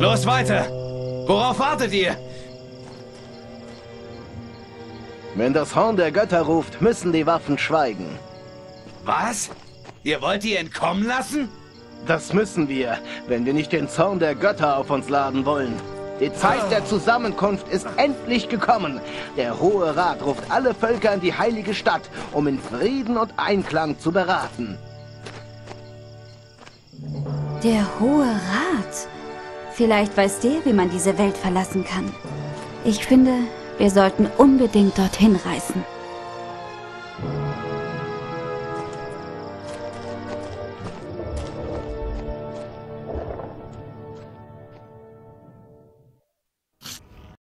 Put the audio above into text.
Los weiter! Worauf wartet ihr? Wenn das Horn der Götter ruft, müssen die Waffen schweigen. Was? Ihr wollt die entkommen lassen? Das müssen wir, wenn wir nicht den Zorn der Götter auf uns laden wollen. Die Zeit der Zusammenkunft ist endlich gekommen. Der Hohe Rat ruft alle Völker in die heilige Stadt, um in Frieden und Einklang zu beraten. Der Hohe Rat? Vielleicht weiß der, wie man diese Welt verlassen kann. Ich finde, wir sollten unbedingt dorthin reisen.